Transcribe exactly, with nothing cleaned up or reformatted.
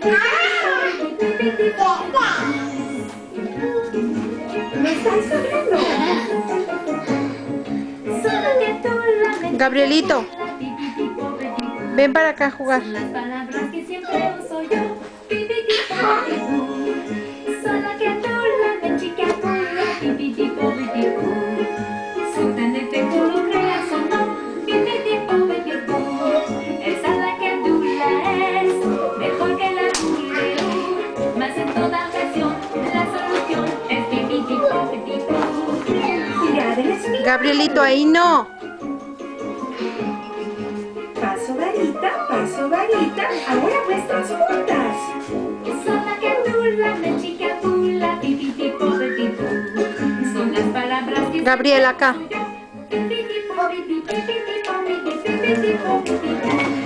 ¿Me estáis oyendo? Gabrielito, ven para acá a jugar. Las palabras que siempre uso yo. Sola criatura de chica pura. Son tan efecto lo creas o no. Esa es la criatura es mejor que la buleo. Más en toda ocasión la solución es pipitipo. Mirad el espíritu. Gabrielito, ahí no. Paso varita, paso varita. Ahora vuestras juntas. Sola criatura de chica pura. Pipitipo. Son las palabras que Gabriel, acá. Pipitipo, pipitipo, pipitipo, pipitipo.